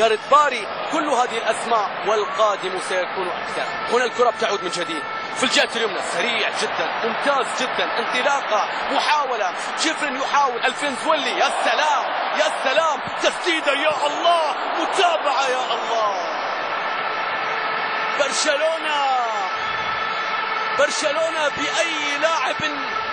جاريث باري، كل هذه الأسماء والقادم سيكون أكثر. هنا الكرة بتعود من جديد في الجهة اليمنى، سريع جدا، ممتاز جدا، انطلاقة، محاولة، جيفرين يحاول، الفنزويلي، يا سلام يا سلام، تسديدة يا الله، متابعة يا الله. برشلونة بأي لاعب